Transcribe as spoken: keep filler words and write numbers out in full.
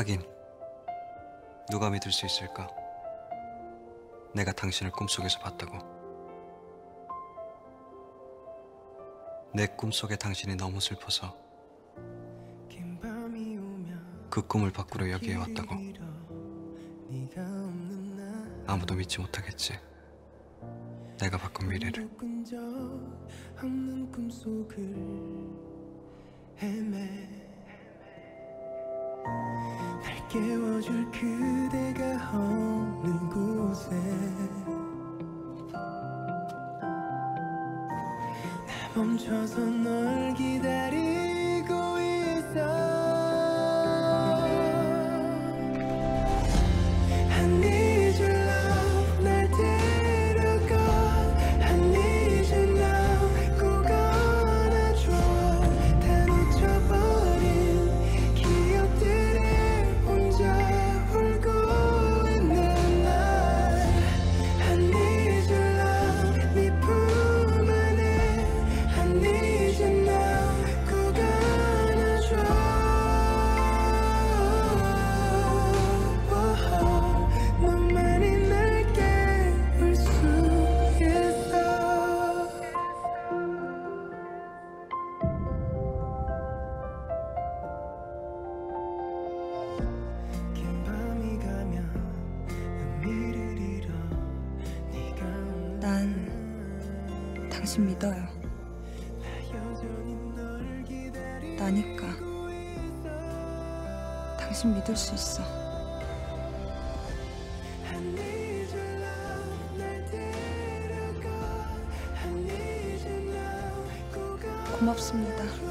하긴 누가 믿을 수 있을까? 내가 당신을 꿈속에서 봤다고. 내 꿈속의 당신이 너무 슬퍼서 그 꿈을 바꾸려 여기에 왔다고. 아무도 믿지 못하겠지, 내가 바꾼 미래를. 날 깨워줄 그대가 없는 곳에 나 멈춰서 널 기다리고 있어. I need your love, 날 데려가. I need you now, 꼭 안아줘. 다 놓쳐버린 기억들에 혼자 울고 있는 날. I need your love, 네 품 안에. I need you now, 꼭 안아줘. 너만이 날 깨울 수 있어. 긴 밤이 가면 의미를 잃어. 네가 없는 난 당신 믿어요. 나 여전히 널 기다리고 나니까 있어. 당신 믿을 수 있어. I need your love, 날 데려가. I need you now, 꼭 고맙습니다.